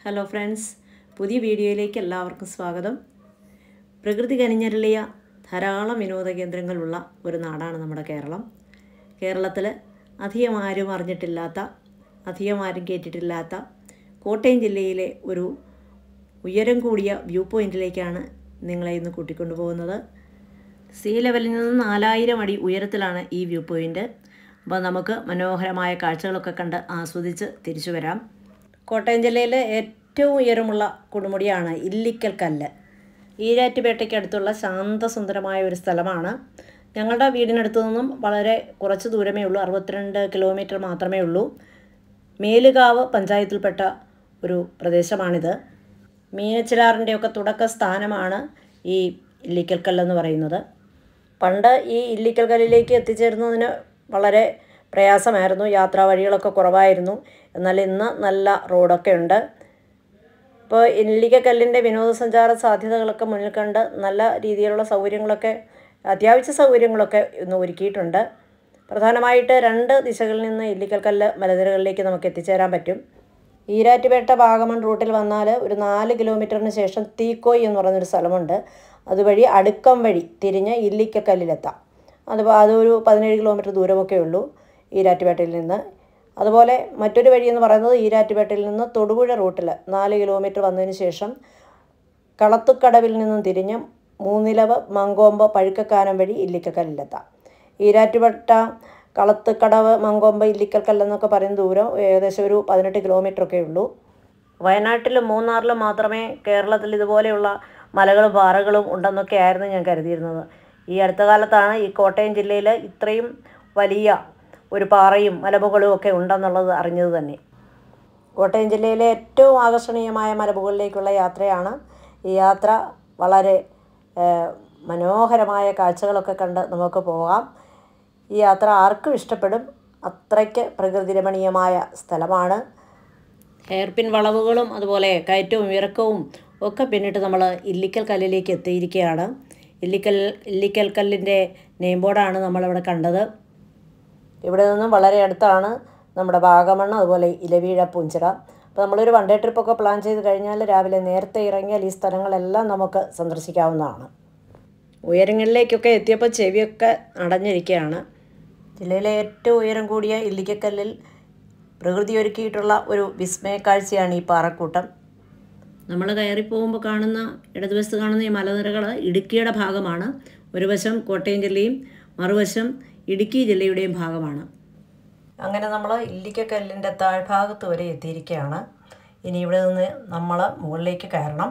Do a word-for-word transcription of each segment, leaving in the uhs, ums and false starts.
Hello friends, പുതിയ വീഡിയോയിലേക്ക് എല്ലാവർക്കും സ്വാഗതം. പ്രകൃതി കനിഞ്ഞരുളിയ ധാരാളം വിനോദ കേന്ദ്രങ്ങളുള്ള ഒരു നാടാണ് നമ്മുടെ കേരളം. കേരളത്തിൽ അധികം ആരും അറിഞ്ഞിട്ടില്ലാത്ത, അധികം ആരും കേട്ടിട്ടില്ലാത്ത കോട്ടയം ജില്ലയിലെ ഒരു ഉയരം കൂടിയ വ്യൂ പോയിൻറ്റിലേക്കാണ് നിങ്ങളെ ഇന്ന് കൂട്ടിക്കൊണ്ടു പോകുന്നത്. സീ ലെവലിൽ നിന്ന് നാലായിരം അടി ഉയരത്തിലാണ് ഈ വ്യൂ പോയിൻറ്റ്. അപ്പോൾ നമുക്ക് മനോഹരമായ കാഴ്ചകളൊക്കെ കണ്ട് ആസ്വദിച്ച് തിരിച്ചു വരാം. കോട്ടയം ജില്ലയിലെ ഏറ്റവും ഉയരമുള്ള കൊടുമുടിയാണ് ഇല്ലിക്കൽ കല്ല്. ഈരാറ്റുപേട്ടയ്ക്കടുത്തുള്ള ശാന്തസുന്ദരമായ ഒരു സ്ഥലമാണ്. ഞങ്ങളുടെ വീടിനടുത്തു നിന്നും വളരെ കുറച്ച് ദൂരമേ ഉള്ളൂ, അറുപത്തിരണ്ട് കിലോമീറ്റർ മാത്രമേ ഉള്ളൂ. മേലുകാവ് പഞ്ചായത്തിൽപ്പെട്ട ഒരു പ്രദേശമാണിത്. മീനച്ചിലാറിൻ്റെയൊക്കെ തുടക്ക സ്ഥാനമാണ് ഈ ഇല്ലിക്കൽ കല്ലെന്ന് പറയുന്നത്. പണ്ട് ഈ ഇല്ലിക്കൽ കല്ലിലേക്ക് എത്തിച്ചേരുന്നതിന് വളരെ പ്രയാസമായിരുന്നു, യാത്രാ വഴികളൊക്കെ കുറവായിരുന്നു. എന്നാൽ ഇന്ന് നല്ല റോഡൊക്കെ ഉണ്ട്. ഇപ്പോൾ ഇല്ലിക്കക്കല്ലിൻ്റെ വിനോദസഞ്ചാര സാധ്യതകളൊക്കെ മുന്നിൽ കണ്ട് നല്ല രീതിയിലുള്ള സൗകര്യങ്ങളൊക്കെ, അത്യാവശ്യ സൗകര്യങ്ങളൊക്കെ ഇന്ന് ഒരുക്കിയിട്ടുണ്ട്. പ്രധാനമായിട്ട് രണ്ട് ദിശകളിൽ നിന്ന് ഇല്ലിക്കൽ കല്ല് മലനിരകളിലേക്ക് നമുക്ക് എത്തിച്ചേരാൻ പറ്റും. ഈരാറ്റുപേട്ട വാഗമൺ റൂട്ടിൽ വന്നാൽ ഒരു നാല് കിലോമീറ്ററിന് ശേഷം തീക്കോയി എന്ന് പറയുന്നൊരു സ്ഥലമുണ്ട്. അതുവഴി അടുക്കം വഴി തിരിഞ്ഞ് ഇല്ലിക്കക്കല്ലിലെത്താം. അത് അതൊരു പതിനേഴ് കിലോമീറ്റർ ദൂരമൊക്കെ ഉള്ളൂ ഈരാറ്റുപേട്ടയിൽ നിന്ന്. അതുപോലെ മറ്റൊരു വഴി എന്ന് പറയുന്നത് ഈരാറ്റുപേട്ടയിൽ നിന്ന് തൊടുപുഴ റൂട്ടിൽ നാല് കിലോമീറ്റർ വന്നതിന് ശേഷം കളത്തുക്കടവിൽ നിന്നും തിരിഞ്ഞ് മൂന്നിലവ് മങ്കോമ്പ് പഴുക്കക്കാനം വഴി ഇല്ലിക്കക്കല്ലിലെത്താം. ഈരാറ്റുപേട്ട കളത്തുക്കടവ് മങ്കോമ്പ് ഇല്ലിക്കൽ എന്നൊക്കെ പറയുന്ന ദൂരം ഏകദേശം ഒരു പതിനെട്ട് കിലോമീറ്ററൊക്കെ ഉള്ളൂ. വയനാട്ടിലും മൂന്നാറിലും മാത്രമേ കേരളത്തിൽ ഇതുപോലെയുള്ള മലകളും പാറകളും ഉണ്ടെന്നൊക്കെ ആയിരുന്നു ഞാൻ കരുതിയിരുന്നത്. ഈ അടുത്ത കാലത്താണ് ഈ കോട്ടയം ജില്ലയിൽ ഇത്രയും വലിയ ഒരു പാറയും മലമുകളും ഒക്കെ ഉണ്ടെന്നുള്ളത് അറിഞ്ഞത് തന്നെ. കോട്ടയം ജില്ലയിലെ ഏറ്റവും ആകർഷണീയമായ മലമുകളിലേക്കുള്ള യാത്രയാണ്. ഈ യാത്ര വളരെ മനോഹരമായ കാഴ്ചകളൊക്കെ കണ്ട് നമുക്ക് പോകാം. ഈ യാത്ര ആർക്കും ഇഷ്ടപ്പെടും, അത്രയ്ക്ക് പ്രകൃതി രമണീയമായ സ്ഥലമാണ്. ഹെയർപിൻ വളവുകളും അതുപോലെ കയറ്റവും ഇറക്കവും ഒക്കെ പിന്നിട്ട് നമ്മൾ ഇല്ലിക്കൽ കല്ലിലേക്ക് എത്തിയിരിക്കുകയാണ്. ഇല്ലിക്കൽ ഇല്ലിക്കൽ കല്ലിൻ്റെ നെയിം ബോർഡാണ് നമ്മളിവിടെ കണ്ടത്. ഇവിടെ നിന്നും വളരെ അടുത്താണ് നമ്മുടെ വാഗമൺ, അതുപോലെ ഇലവീഴ, പൂഞ്ചിറ. അപ്പോൾ നമ്മളൊരു വൺ ഡേ ട്രിപ്പൊക്കെ പ്ലാൻ ചെയ്ത് കഴിഞ്ഞാൽ രാവിലെ നേരത്തെ ഇറങ്ങിയാൽ ഈ സ്ഥലങ്ങളെല്ലാം നമുക്ക് സന്ദർശിക്കാവുന്നതാണ്. ഉയരങ്ങളിലേക്കൊക്കെ എത്തിയപ്പോൾ ചെവിയൊക്കെ അടഞ്ഞിരിക്കുകയാണ്. ജില്ലയിലെ ഏറ്റവും ഉയരം കൂടിയ ഇല്ലിക്കക്കല്ലിൽ പ്രകൃതി ഒരുക്കിയിട്ടുള്ള ഒരു വിസ്മയ കാഴ്ചയാണ് ഈ പാറക്കൂട്ടം. നമ്മൾ കയറി പോകുമ്പോൾ കാണുന്ന ഇടതുവശത്ത് കാണുന്ന ഈ മലനിരകൾ ഇടുക്കിയുടെ ഭാഗമാണ്. ഒരു വശം കോട്ടയം ജില്ലയും മറുവശം ഇടുക്കി ജില്ലയുടെയും ഭാഗമാണ്. അങ്ങനെ നമ്മൾ ഇല്ലിക്കക്കല്ലിൻ്റെ താഴ്ഭാഗത്ത് വരെ എത്തിയിരിക്കുകയാണ്. ഇനി ഇവിടെ നിന്ന് നമ്മൾ മുകളിലേക്ക് കയറണം.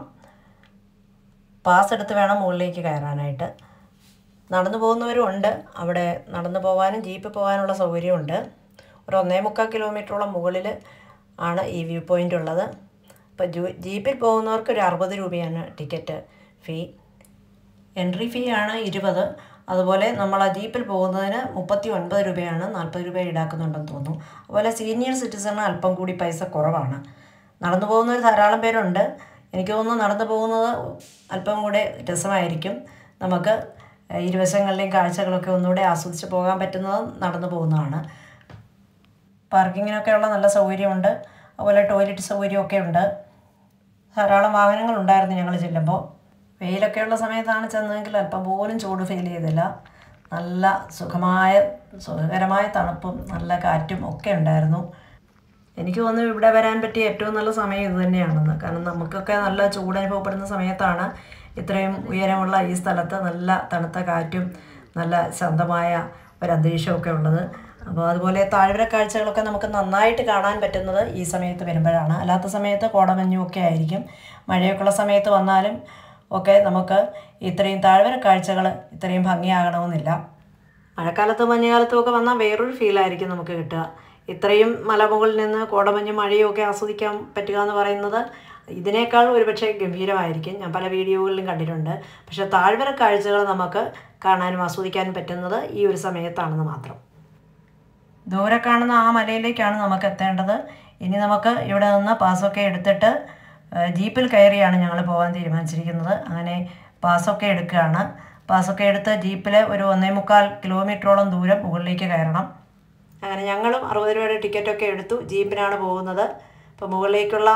പാസ് എടുത്ത് വേണം മുകളിലേക്ക് കയറാനായിട്ട്. നടന്നു പോകുന്നവരും ഉണ്ട്. അവിടെ നടന്നു പോകാനും ജീപ്പ് പോകാനുള്ള സൗകര്യമുണ്ട്. ഒരു ഒന്നേ മുക്കാൽ കിലോമീറ്ററോളം മുകളിൽ ആണ് ഈ വ്യൂ പോയിൻ്റ് ഉള്ളത്. ഇപ്പോൾ ജൂ ജീപ്പിൽ പോകുന്നവർക്ക് ഒരു അറുപത് രൂപയാണ് ടിക്കറ്റ് ഫീ. എൻട്രി ഫീ ആണ് ഇരുപത്. അതുപോലെ നമ്മൾ ആ ജീപ്പിൽ പോകുന്നതിന് മുപ്പത്തി ഒൻപത് രൂപയാണ്, നാൽപ്പത് രൂപ ഈടാക്കുന്നുണ്ടെന്ന് തോന്നുന്നു. അതുപോലെ സീനിയർ സിറ്റിസണ് അല്പം കൂടി പൈസ കുറവാണ്. നടന്നു പോകുന്നവർ ധാരാളം പേരുണ്ട്. എനിക്ക് തോന്നുന്നു നടന്നു പോകുന്നത് അല്പം കൂടെ രസമായിരിക്കും. നമുക്ക് ഇരുവശങ്ങളിലെയും കാഴ്ചകളൊക്കെ ഒന്നുകൂടെ ആസ്വദിച്ച് പോകാൻ പറ്റുന്നത് നടന്നു പോകുന്നതാണ്. പാർക്കിങ്ങിനൊക്കെയുള്ള നല്ല സൗകര്യമുണ്ട്. അതുപോലെ ടോയ്ലറ്റ് സൗകര്യമൊക്കെ ഉണ്ട്. ധാരാളം വാഹനങ്ങളുണ്ടായിരുന്നു ഞങ്ങൾ ചെല്ലുമ്പോൾ. വെയിലൊക്കെയുള്ള സമയത്താണ് ചെന്നതെങ്കിൽ അല്പം പോലും ചൂട് ഫീൽ ചെയ്തില്ല. നല്ല സുഖമായ സുഖകരമായ തണുപ്പും നല്ല കാറ്റും ഒക്കെ ഉണ്ടായിരുന്നു. എനിക്ക് തോന്നുന്നു ഇവിടെ വരാൻ പറ്റിയ ഏറ്റവും നല്ല സമയം ഇത് തന്നെയാണെന്ന്. കാരണം നമുക്കൊക്കെ നല്ല ചൂട് അനുഭവപ്പെടുന്ന സമയത്താണ് ഇത്രയും ഉയരമുള്ള ഈ സ്ഥലത്ത് നല്ല തണുത്ത കാറ്റും നല്ല ശാന്തമായ ഒരു അന്തരീക്ഷമൊക്കെ ഉള്ളത്. അപ്പോൾ അതുപോലെ താഴ്വര കാഴ്ചകളൊക്കെ നമുക്ക് നന്നായിട്ട് കാണാൻ പറ്റുന്നത് ഈ സമയത്ത് വരുമ്പോഴാണ്. അല്ലാത്ത സമയത്ത് കോടമഞ്ഞും ഒക്കെ ആയിരിക്കും. മഴയൊക്കെയുള്ള സമയത്ത് വന്നാലും ഒക്കെ നമുക്ക് ഇത്രയും താഴ്വര കാഴ്ചകൾ ഇത്രയും ഭംഗിയാകണമെന്നില്ല. മഴക്കാലത്തും മഞ്ഞുകാലത്തും ഒക്കെ വന്നാൽ വേറൊരു ഫീലായിരിക്കും നമുക്ക് കിട്ടുക. ഇത്രയും മലമുകളിൽ നിന്ന് കോടമഞ്ഞും മഴയും ഒക്കെ ആസ്വദിക്കാൻ പറ്റുക എന്ന് പറയുന്നത് ഇതിനേക്കാൾ ഒരുപക്ഷെ ഗംഭീരമായിരിക്കും. ഞാൻ പല വീഡിയോകളിലും കണ്ടിട്ടുണ്ട്. പക്ഷേ താഴ്വര കാഴ്ചകൾ നമുക്ക് കാണാനും ആസ്വദിക്കാനും പറ്റുന്നത് ഈ ഒരു സമയത്താണെന്ന് മാത്രം. ദൂരെ കാണുന്ന ആ മലയിലേക്കാണ് നമുക്ക് എത്തേണ്ടത്. ഇനി നമുക്ക് ഇവിടെ നിന്ന് പാസ്സൊക്കെ എടുത്തിട്ട് ജീപ്പിൽ കയറിയാണ് ഞങ്ങൾ പോകാൻ തീരുമാനിച്ചിരിക്കുന്നത്. അങ്ങനെ പാസ്സൊക്കെ എടുക്കുകയാണ്. പാസ്സൊക്കെ എടുത്ത് ജീപ്പിൽ ഒരു ഒന്നേ മുക്കാൽ കിലോമീറ്ററോളം ദൂരം മുകളിലേക്ക് കയറണം. അങ്ങനെ ഞങ്ങളും അറുപത് രൂപയുടെ ടിക്കറ്റൊക്കെ എടുത്തു ജീപ്പിനാണ് പോകുന്നത്. അപ്പോൾ മുകളിലേക്കുള്ള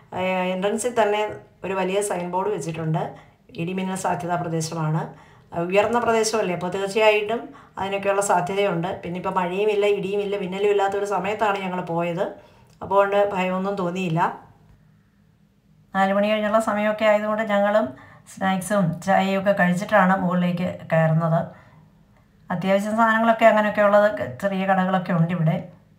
എൻട്രൻസിൽ തന്നെ ഒരു വലിയ സൈൻ ബോർഡ് വെച്ചിട്ടുണ്ട്. ഇടിമിന്നൽ സാധ്യതാ പ്രദേശമാണ്. ഉയർന്ന പ്രദേശമല്ലേ, അപ്പോൾ തീർച്ചയായിട്ടും അതിനൊക്കെയുള്ള സാധ്യതയുണ്ട്. പിന്നെ ഇപ്പോൾ മഴയുമില്ല, ഇടിയുമില്ല, മിന്നലും ഇല്ലാത്തൊരു സമയത്താണ് ഞങ്ങൾ പോയത്. അപ്പോൾ കൊണ്ട് ഭയമൊന്നും തോന്നിയില്ല. നാല് മണി കഴിഞ്ഞുള്ള സമയമൊക്കെ ആയതുകൊണ്ട് ഞങ്ങളും സ്നാക്സും ചായയും ഒക്കെ കഴിച്ചിട്ടാണ് മുകളിലേക്ക് കയറുന്നത്. അത്യാവശ്യം സാധനങ്ങളൊക്കെ അങ്ങനെയൊക്കെയുള്ളത് ചെറിയ കടകളൊക്കെ ഉണ്ട് ഇവിടെ.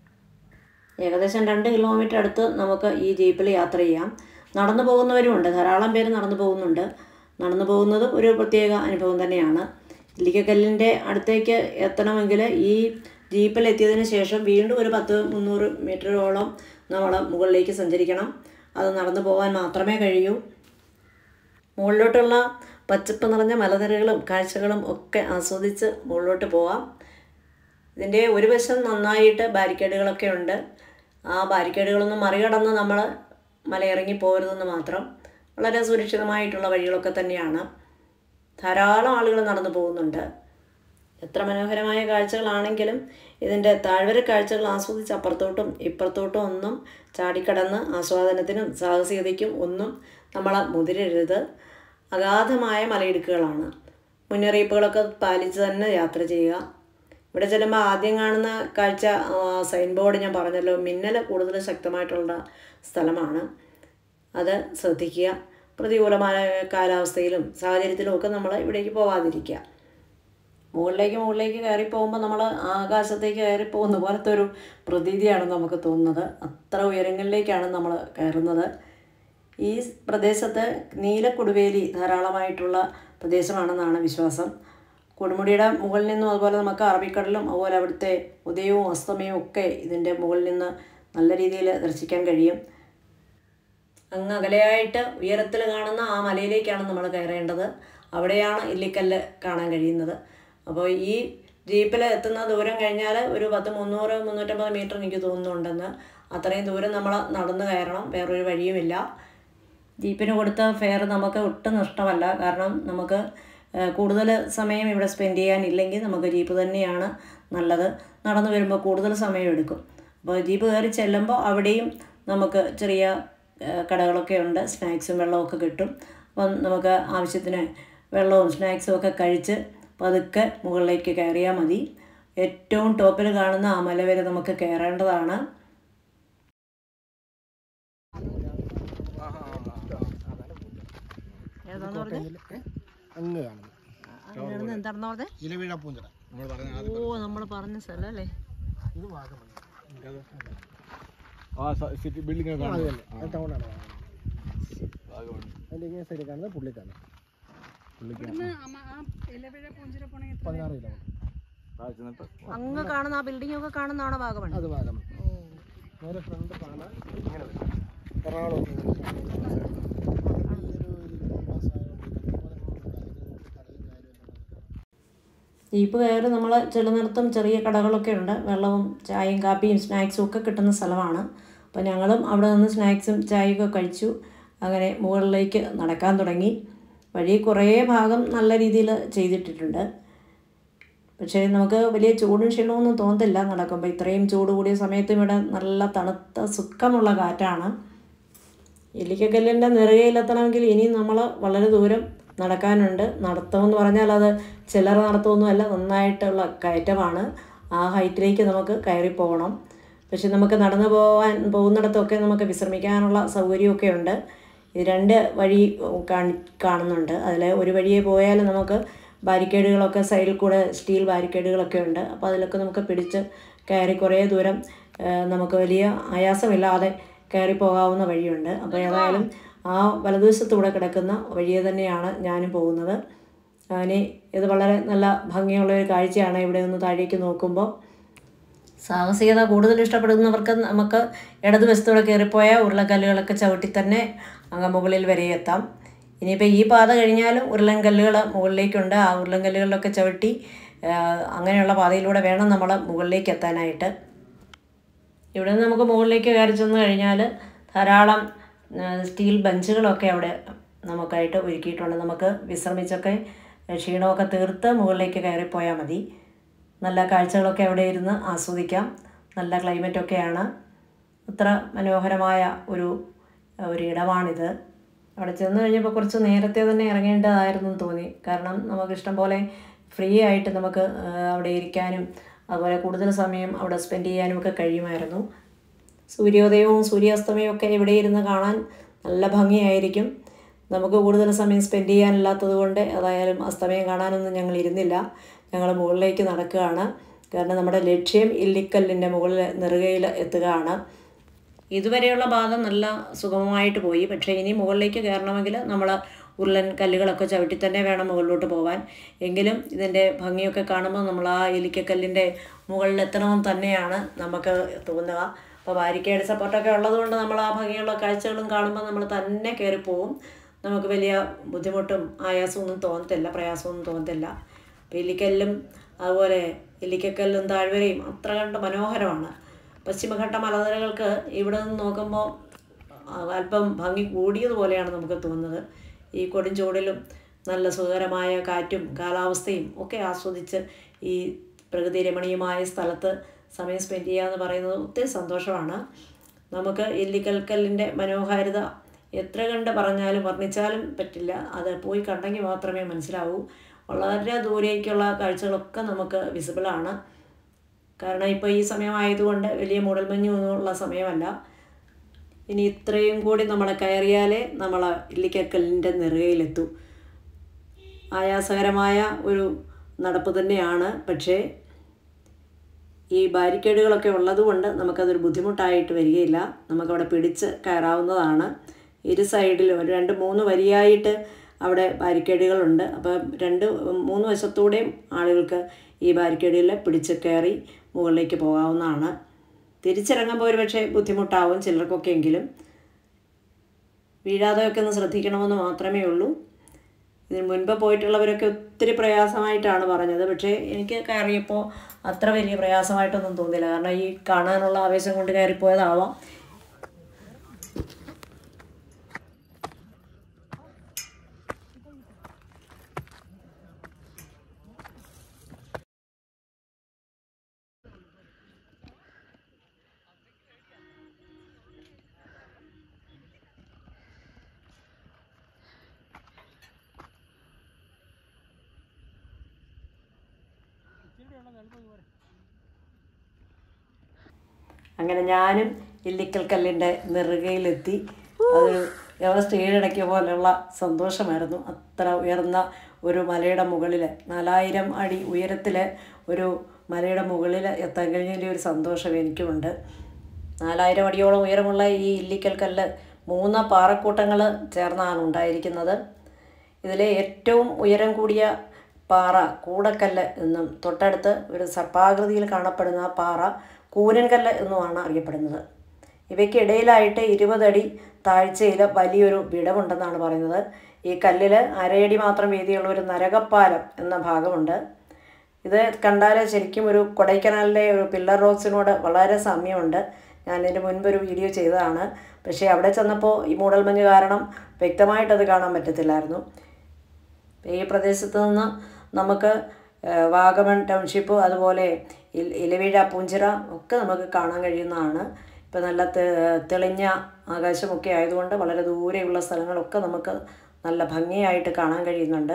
ഏകദേശം രണ്ട് കിലോമീറ്റർ അടുത്ത് നമുക്ക് ഈ ജീപ്പിൽ യാത്ര ചെയ്യാം. നടന്നു പോകുന്നവരുമുണ്ട്, ധാരാളം പേര് നടന്നു പോകുന്നുണ്ട്. നടന്നു പോകുന്നത് ഒരു പ്രത്യേക അനുഭവം തന്നെയാണ്. ഇല്ലിക്കക്കല്ലിൻ്റെ അടുത്തേക്ക് എത്തണമെങ്കിൽ ഈ ജീപ്പിൽ എത്തിയതിന് ശേഷം വീണ്ടും ഒരു പത്ത് മുന്നൂറ് മീറ്ററോളം നമ്മൾ മുകളിലേക്ക് സഞ്ചരിക്കണം. അത് നടന്നു പോകാൻ മാത്രമേ കഴിയൂ. മുകളിലോട്ടുള്ള പച്ചപ്പ് നിറഞ്ഞ മലനിരകളും കാഴ്ചകളും ഒക്കെ ആസ്വദിച്ച് മുകളിലോട്ട് പോവാം. ഇതിൻ്റെ ഒരു വശം നന്നായിട്ട് ബാരിക്കേഡുകളൊക്കെ ഉണ്ട്. ആ ബാരിക്കേഡുകളൊന്നും മറികടന്ന് നമ്മൾ മലയിറങ്ങി പോരുതെന്ന് മാത്രം. വളരെ സുരക്ഷിതമായിട്ടുള്ള വഴികളൊക്കെ തന്നെയാണ്. ധാരാളം ആളുകൾ നടന്നു പോകുന്നുണ്ട്. എത്ര മനോഹരമായ കാഴ്ചകളാണെങ്കിലും ഇതിൻ്റെ താഴ്വര കാഴ്ചകൾ ആസ്വദിച്ച് അപ്പുറത്തോട്ടും ഇപ്പുറത്തോട്ടും ഒന്നും ചാടിക്കടന്ന് ആസ്വാദനത്തിനും സാഹസികതയ്ക്കും ഒന്നും നമ്മൾ മുതിരരുത്. അഗാധമായ മലയിടുക്കുകളാണ്. മുന്നറിയിപ്പുകളൊക്കെ പാലിച്ച് തന്നെ യാത്ര ചെയ്യുക. ഇവിടെ ചെല്ലുമ്പോൾ ആദ്യം കാണുന്ന കാഴ്ച സൈൻ ബോർഡ് ഞാൻ പറഞ്ഞല്ലോ, മിന്നൽ കൂടുതൽ ശക്തമായിട്ടുള്ള സ്ഥലമാണ്. അത് ശ്രദ്ധിക്കുക. പ്രതികൂലമായ കാലാവസ്ഥയിലും സാഹചര്യത്തിലും ഒക്കെ നമ്മൾ ഇവിടേക്ക് പോകാതിരിക്കുക. മുകളിലേക്ക് മുകളിലേക്ക് കയറി പോകുമ്പോൾ നമ്മൾ ആകാശത്തേക്ക് കയറി പോകുന്ന പോലത്തെ ഒരു പ്രതീതിയാണ് നമുക്ക് തോന്നുന്നത്. അത്ര ഉയരങ്ങളിലേക്കാണ് നമ്മൾ കയറുന്നത്. ഈ പ്രദേശത്ത് നീലക്കൊടുവേലി ധാരാളമായിട്ടുള്ള പ്രദേശമാണെന്നാണ് വിശ്വാസം. കൊടുമുടിയുടെ മുകളിൽ നിന്നും അതുപോലെ നമുക്ക് അറബിക്കടലും അതുപോലെ അവിടുത്തെ ഉദയവും അസ്തമയവും ഒക്കെ ഇതിൻ്റെ മുകളിൽ നിന്ന് നല്ല രീതിയിൽ ദർശിക്കാൻ കഴിയും. അങ്ങ് അകലെയായിട്ട് ഉയരത്തിൽ കാണുന്ന ആ മലയിലേക്കാണ് നമ്മൾ കയറേണ്ടത്. അവിടെയാണ് ഇല്ലിക്കല്ല് കാണാൻ കഴിയുന്നത്. അപ്പോൾ ഈ ജീപ്പിൽ എത്തുന്ന ദൂരം കഴിഞ്ഞാൽ ഒരു പത്ത് മുന്നൂറ് മുന്നൂറ്റമ്പത് മീറ്റർ എനിക്ക് തോന്നുന്നുണ്ടെന്ന്. അത്രയും ദൂരം നമ്മൾ നടന്ന് കയറണം, വേറൊരു വഴിയുമില്ല. ജീപ്പിന് കൊടുത്ത ഫെയർ നമുക്ക് ഒട്ടും നഷ്ടമല്ല. കാരണം നമുക്ക് കൂടുതൽ സമയം ഇവിടെ സ്പെൻഡ് ചെയ്യാനില്ലെങ്കിൽ നമുക്ക് ജീപ്പ് തന്നെയാണ് നല്ലത്. നടന്നു വരുമ്പോൾ കൂടുതൽ സമയം എടുക്കും. അപ്പോൾ ജീപ്പ് കയറി ചെല്ലുമ്പോൾ അവിടെയും നമുക്ക് ചെറിയ കടകളൊക്കെ ഉണ്ട്. സ്നാക്സും വെള്ളമൊക്കെ കിട്ടും. അപ്പം നമുക്ക് ആവശ്യത്തിന് വെള്ളവും സ്നാക്സും ഒക്കെ കഴിച്ച് പതുക്കെ മുകളിലേക്ക് കയറിയാൽ മതി. ഏറ്റവും ടോപ്പിൽ കാണുന്ന ആ മല വരെ നമുക്ക് കയറേണ്ടതാണ്. എന്താണെന്ന് പറഞ്ഞത്? ഓ, നമ്മൾ പറഞ്ഞ സ്ഥലം അല്ലേ? അങ്ങ് കാണുന്ന ആ ബിൽഡിംഗ് ഒക്കെ കാണുന്നതാണോ വാഗമൺ? അത് വാഗമൺ. നേരെ ഫ്രണ്ട് കാണാൻ ഇങ്ങനെ വരും. എറണാകുളം ജീപ്പ് കയറി നമ്മൾ ചെല്ലുന്നിടത്തും ചെറിയ കടകളൊക്കെ ഉണ്ട്. വെള്ളവും ചായയും കാപ്പിയും സ്നാക്സും ഒക്കെ കിട്ടുന്ന സ്ഥലമാണ്. അപ്പോൾ ഞങ്ങളും അവിടെ നിന്ന് സ്നാക്സും ചായയൊക്കെ കഴിച്ചു. അങ്ങനെ മുകളിലേക്ക് നടക്കാൻ തുടങ്ങി. വഴി കുറേ ഭാഗം നല്ല രീതിയിൽ ചെയ്തിട്ടിട്ടുണ്ട്. പക്ഷേ നമുക്ക് വലിയ ചൂടും ക്ഷീണമൊന്നും തോന്നത്തില്ല നടക്കുമ്പോൾ. ഇത്രയും ചൂട് കൂടിയ സമയത്തും ഇവിടെ നല്ല തണുത്ത സുഖമുള്ള കാറ്റാണ്. ഇല്ലിക്കക്കല്ലിൻ്റെ നെറുകയിലെത്തണമെങ്കിൽ ഇനിയും നമ്മൾ വളരെ ദൂരം നടക്കാനുണ്ട്. നടത്തമെന്ന് പറഞ്ഞാൽ അത് ചില്ലറ നടത്തമൊന്നുമല്ല, നന്നായിട്ടുള്ള കയറ്റമാണ്. ആ ഹൈറ്റിലേക്ക് നമുക്ക് കയറി പോകണം. പക്ഷെ നമുക്ക് നടന്നു പോകാൻ പോകുന്നിടത്തൊക്കെ നമുക്ക് വിശ്രമിക്കാനുള്ള സൗകര്യമൊക്കെ ഉണ്ട്. ഇത് രണ്ട് വഴി കാണി കാണുന്നുണ്ട്. അതിൽ ഒരു വഴിയെ പോയാൽ നമുക്ക് ബാരിക്കേഡുകളൊക്കെ സൈഡിൽ കൂടെ സ്റ്റീൽ ബാരിക്കേഡുകളൊക്കെ ഉണ്ട്. അപ്പോൾ അതിലൊക്കെ നമുക്ക് പിടിച്ച് കയറി കുറേ ദൂരം നമുക്ക് വലിയ ആയാസമില്ലാതെ കയറി പോകാവുന്ന വഴിയുണ്ട്. അപ്പോൾ ഏതായാലും ആ വലതുവശത്തൂടെ കിടക്കുന്ന വഴിയെ തന്നെയാണ് ഞാനും പോകുന്നത്. അങ്ങനെ ഇത് വളരെ നല്ല ഭംഗിയുള്ളൊരു കാഴ്ചയാണ്. ഇവിടെ നിന്ന് താഴേക്ക് നോക്കുമ്പോൾ സാഹസികത കൂടുതൽ ഇഷ്ടപ്പെടുന്നവർക്ക് നമുക്ക് ഇടതുവശത്തൂടെ കയറിപ്പോയാൽ ഉരുളക്കല്ലുകളൊക്കെ ചവിട്ടി തന്നെ അങ്ങ് മുകളിൽ വരെ എത്താം. ഇനിയിപ്പോൾ ഈ പാത കഴിഞ്ഞാലും ഉരുളൻകല്ലുകൾ മുകളിലേക്കുണ്ട്. ആ ഉരുളൻകല്ലുകളിലൊക്കെ ചവിട്ടി അങ്ങനെയുള്ള പാതയിലൂടെ വേണം നമ്മൾ മുകളിലേക്ക് എത്താനായിട്ട്. ഇവിടെ നിന്ന് നമുക്ക് മുകളിലേക്ക് കയറി ചെന്ന് കഴിഞ്ഞാൽ ധാരാളം സ്റ്റീൽ ബെഞ്ചുകളൊക്കെ അവിടെ നമുക്കായിട്ട് ഒരുക്കിയിട്ടുണ്ട്. നമുക്ക് വിശ്രമിച്ചൊക്കെ ക്ഷീണമൊക്കെ തീർത്ത് മുകളിലേക്ക് കയറിപ്പോയാൽ മതി. നല്ല കാഴ്ചകളൊക്കെ അവിടെ ഇരുന്ന് ആസ്വദിക്കാം. നല്ല ക്ലൈമറ്റൊക്കെയാണ്. അത്ര മനോഹരമായ ഒരു ഒരിടമാണിത്. അവിടെ ചെന്ന് കഴിഞ്ഞപ്പോൾ കുറച്ച് നേരത്തെ തന്നെ ഇറങ്ങേണ്ടതായിരുന്നു എന്ന് തോന്നി. കാരണം നമുക്ക് ഇഷ്ടം പോലെ ഫ്രീ ആയിട്ട് നമുക്ക് അവിടെ ഇരിക്കാനും അതുപോലെ കൂടുതൽ സമയം അവിടെ സ്പെൻഡ് ചെയ്യാനും ഒക്കെ കഴിയുമായിരുന്നു. സൂര്യോദയവും സൂര്യാസ്തമയവും ഒക്കെ ഇവിടെ ഇരുന്ന് കാണാൻ നല്ല ഭംഗിയായിരിക്കും. നമുക്ക് കൂടുതൽ സമയം സ്പെൻഡ് ചെയ്യാനില്ലാത്തത് കൊണ്ട് അതായാലും അസ്തമയം കാണാനൊന്നും ഞങ്ങൾ ഇരുന്നില്ല. ഞങ്ങൾ മുകളിലേക്ക് നടക്കുകയാണ്. കാരണം നമ്മുടെ ലക്ഷ്യം ഇല്ലിക്കല്ലിൻ്റെ മുകളിൽ നെറുകയിൽ എത്തുകയാണ്. ഇതുവരെയുള്ള ഭാഗം നല്ല സുഗമമായിട്ട് പോയി. പക്ഷേ ഇനി മുകളിലേക്ക് കയറണമെങ്കിൽ നമ്മൾ ഉരുളൻ കല്ലുകളൊക്കെ ചവിട്ടി തന്നെ വേണം മുകളിലോട്ട് പോകാൻ. എങ്കിലും ഇതിൻ്റെ ഭംഗിയൊക്കെ കാണുമ്പോൾ നമ്മൾ ആ ഇല്ലിക്കക്കല്ലിൻ്റെ മുകളിലെത്തണമെന്ന് തന്നെയാണ് നമുക്ക് തോന്നുക. അപ്പോൾ ബാരിക്കേഡ് സപ്പോർട്ടൊക്കെ ഉള്ളതുകൊണ്ട് നമ്മൾ ആ ഭംഗിയുള്ള കാഴ്ചകളും കാണുമ്പോൾ നമ്മൾ തന്നെ കയറിപ്പോവും. നമുക്ക് വലിയ ബുദ്ധിമുട്ടും ആയാസമൊന്നും തോന്നത്തില്ല, പ്രയാസമൊന്നും തോന്നത്തില്ല. അപ്പോൾ ഇല്ലിക്കല്ലും അതുപോലെ ഇല്ലിക്കക്കല്ലും താഴ്വരയും അത്ര കണ്ട് മനോഹരമാണ്. പശ്ചിമഘട്ട മലനിരകൾക്ക് ഇവിടെ നിന്ന് നോക്കുമ്പോൾ അല്പം ഭംഗി കൂടിയതുപോലെയാണ് നമുക്ക് തോന്നുന്നത്. ഈ കൊടുംചൂടിലും നല്ല സുഖകരമായ കാറ്റും കാലാവസ്ഥയും ഒക്കെ ആസ്വദിച്ച് ഈ പ്രകൃതി രമണീയമായ സ്ഥലത്ത് സമയം സ്പെൻഡ് ചെയ്യുക എന്ന് പറയുന്നത് ഒത്തിരി സന്തോഷമാണ്. നമുക്ക് ഇല്ലിക്കൽക്കല്ലിൻ്റെ മനോഹാരിത എത്ര കണ്ട് പറഞ്ഞാലും വർണ്ണിച്ചാലും പറ്റില്ല. അത് പോയി കണ്ടെങ്കിൽ മാത്രമേ മനസ്സിലാവൂ. വളരെ ദൂരേക്കുള്ള കാഴ്ചകളൊക്കെ നമുക്ക് വിസിബിളാണ്. കാരണം ഇപ്പോൾ ഈ സമയമായതുകൊണ്ട് വലിയ മൂടൽമഞ്ഞൊന്നുമുള്ള സമയമല്ല. ഇനി ഇത്രയും കൂടി നമ്മൾ കയറിയാലേ നമ്മൾ ഇല്ലിക്കക്കല്ലിൻ്റെ നെറുകയിലെത്തൂ. ആയാസകരമായ ഒരു നടപ്പ് തന്നെയാണ്. പക്ഷേ ഈ ബാരിക്കേഡുകളൊക്കെ ഉള്ളതുകൊണ്ട് നമുക്കതൊരു ബുദ്ധിമുട്ടായിട്ട് വരികയില്ല. നമുക്കവിടെ പിടിച്ച് കയറാവുന്നതാണ്. ഇരു സൈഡിലും ഒരു രണ്ട് മൂന്ന് വരിയായിട്ട് അവിടെ ബാരിക്കേഡുകളുണ്ട്. അപ്പോൾ രണ്ട് മൂന്ന് വശത്തൂടെയും ആളുകൾക്ക് ഈ ബാരിക്കേഡുകളിൽ പിടിച്ച് കയറി മുകളിലേക്ക് പോകാവുന്നതാണ്. തിരിച്ചിറങ്ങുമ്പോൾ ഒരു പക്ഷേ ബുദ്ധിമുട്ടാവും ചിലർക്കൊക്കെ. എങ്കിലും വീഴാതെയൊക്കെ ഒന്ന് ശ്രദ്ധിക്കണമെന്ന് മാത്രമേ ഉള്ളൂ. ഇതിന് മുൻപ് പോയിട്ടുള്ളവരൊക്കെ ഒത്തിരി പ്രയാസമായിട്ടാണ് പറഞ്ഞത്. പക്ഷേ എനിക്ക് കയറിയപ്പോൾ അത്ര വലിയ പ്രയാസമായിട്ടൊന്നും തോന്നിയില്ല. കാരണം ഈ കാണാനുള്ള ആവേശം കൊണ്ട് കയറിപ്പോയതാവാം. അങ്ങനെ ഞാനും ഇല്ലിക്കൽക്കല്ലിൻ്റെ നെറുകയിലെത്തി. അതൊരു എവറസ്റ്റ് കീഴടക്കിയ പോലെയുള്ള സന്തോഷമായിരുന്നു. അത്ര ഉയർന്ന ഒരു മലയുടെ മുകളിൽ, നാലായിരം അടി ഉയരത്തിൽ ഒരു മലയുടെ മുകളിൽ എത്താൻ കഴിഞ്ഞതിൻ്റെ ഒരു സന്തോഷം എനിക്കുമുണ്ട്. നാലായിരം അടിയോളം ഉയരമുള്ള ഈ ഇല്ലിക്കൽക്കല്ല് മൂന്ന് പാറക്കൂട്ടങ്ങൾ ചേർന്നാണ് ഉണ്ടായിരിക്കുന്നത്. ഇതിലെ ഏറ്റവും ഉയരം കൂടിയ പാറ കൂടക്കല്ല് എന്നും തൊട്ടടുത്ത് ഒരു സർപ്പാകൃതിയിൽ കാണപ്പെടുന്ന പാറ കൂനൻകല്ല് എന്നുമാണ് അറിയപ്പെടുന്നത്. ഇവയ്ക്കിടയിലായിട്ട് ഇരുപതടി താഴ്ചയിൽ വലിയൊരു വിടവുണ്ടെന്നാണ് പറയുന്നത്. ഈ കല്ലിൽ അരയടി മാത്രം വീതിയുള്ള ഒരു നരകപ്പാലം എന്ന ഭാഗമുണ്ട്. ഇത് കണ്ടാൽ ശരിക്കും ഒരു കൊടൈക്കനാലിലെ ഒരു പില്ലർ റോക്സിനോട് വളരെ സാമ്യമുണ്ട്. ഞാൻ ഇതിന് മുൻപൊരു വീഡിയോ ചെയ്തതാണ്. പക്ഷേ അവിടെ ചെന്നപ്പോൾ ഈ മൂടൽമഞ്ഞ് കാരണം വ്യക്തമായിട്ടത് കാണാൻ പറ്റത്തില്ലായിരുന്നു. ഈ പ്രദേശത്ത് നിന്ന് നമുക്ക് വാഗമൺ ടൗൺഷിപ്പ് അതുപോലെ ഇലവീഴ പൂഞ്ചിറ ഒക്കെ നമുക്ക് കാണാൻ കഴിയുന്നതാണ്. ഇപ്പം നല്ല തെളിഞ്ഞ ആകാശമൊക്കെ ആയതുകൊണ്ട് വളരെ ദൂരെയുള്ള സ്ഥലങ്ങളൊക്കെ നമുക്ക് നല്ല ഭംഗിയായിട്ട് കാണാൻ കഴിയുന്നുണ്ട്.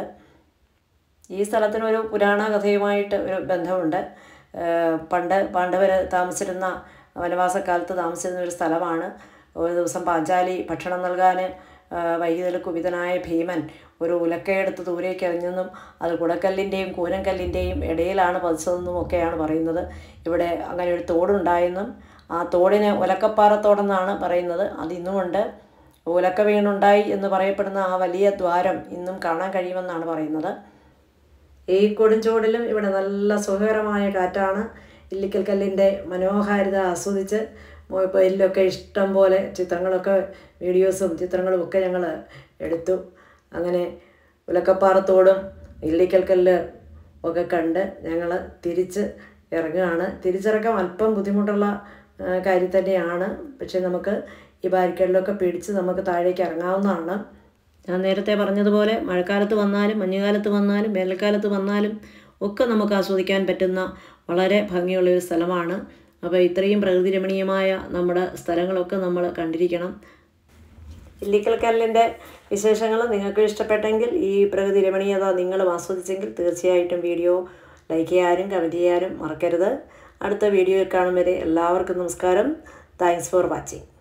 ഈ സ്ഥലത്തിനൊരു പുരാണ കഥയുമായിട്ട് ഒരു ബന്ധമുണ്ട്. പണ്ട് പാണ്ഡവർ താമസിച്ചിരുന്ന വനവാസക്കാലത്ത് താമസിച്ചിരുന്ന ഒരു സ്ഥലമാണ്. ഒരു ദിവസം പാഞ്ചാലി ഭക്ഷണം നൽകാൻ വൈകിതൽ കുപിതനായ ഭീമൻ ഒരു ഉലക്കയെടുത്ത് ദൂരേക്ക് എറിഞ്ഞെന്നും അത് കുടക്കല്ലിൻ്റെയും കൂനൻകല്ലിൻ്റെയും ഇടയിലാണ് പതിച്ചതെന്നും ഒക്കെയാണ് പറയുന്നത്. ഇവിടെ അങ്ങനെ ഒരു തോടുണ്ടായെന്നും ആ തോടിന് ഉലക്കപ്പാറത്തോടെന്നാണ് പറയുന്നത്. അതിന്നുമുണ്ട്. ഉലക്ക വീണുണ്ടായി എന്ന് പറയപ്പെടുന്ന ആ വലിയ ദ്വാരം ഇന്നും കാണാൻ കഴിയുമെന്നാണ് പറയുന്നത്. ഈ കൊടുംചൂടിലും ഇവിടെ നല്ല സുഖകരമായ കാറ്റാണ്. ഇല്ലിക്കൽക്കല്ലിൻ്റെ മനോഹാരിത ആസ്വദിച്ച് മൊബൈലിലൊക്കെ ഇഷ്ടം പോലെ ചിത്രങ്ങളൊക്കെ വീഡിയോസും ചിത്രങ്ങളും ഒക്കെ ഞങ്ങൾ എടുത്തു. അങ്ങനെ ഉലക്കപ്പാറത്തോടും ഇല്ലിക്കൽക്കല്ല് ഒക്കെ കണ്ട് ഞങ്ങൾ തിരിച്ച് ഇറങ്ങുകയാണ്. തിരിച്ചിറക്കാൻ അല്പം ബുദ്ധിമുട്ടുള്ള കാര്യം തന്നെയാണ്. പക്ഷേ നമുക്ക് ഈ ബാരിക്കേഡിലൊക്കെ പിടിച്ച് നമുക്ക് താഴേക്ക് ഇറങ്ങാവുന്നതാണ്. ഞാൻ നേരത്തെ പറഞ്ഞതുപോലെ മഴക്കാലത്ത് വന്നാലും മഞ്ഞുകാലത്ത് വന്നാലും വേനൽക്കാലത്ത് വന്നാലും ഒക്കെ നമുക്ക് ആസ്വദിക്കാൻ പറ്റുന്ന വളരെ ഭംഗിയുള്ളൊരു സ്ഥലമാണ്. അപ്പോൾ ഇത്രയും പ്രകൃതി രമണീയമായ നമ്മുടെ സ്ഥലങ്ങളൊക്കെ നമ്മൾ കണ്ടിരിക്കണം. ഇല്ലിക്കൽ കല്ലിൻ്റെ വിശേഷങ്ങൾ നിങ്ങൾക്ക് ഇഷ്ടപ്പെട്ടെങ്കിൽ, ഈ പ്രകൃതി രമണീയത നിങ്ങളും ആസ്വദിച്ചെങ്കിൽ തീർച്ചയായിട്ടും വീഡിയോ ലൈക്ക് ചെയ്യാനും കമൻറ്റ് ചെയ്യാനും മറക്കരുത്. അടുത്ത വീഡിയോയിൽ കാണും വരെ എല്ലാവർക്കും നമസ്കാരം. Thanks for watching.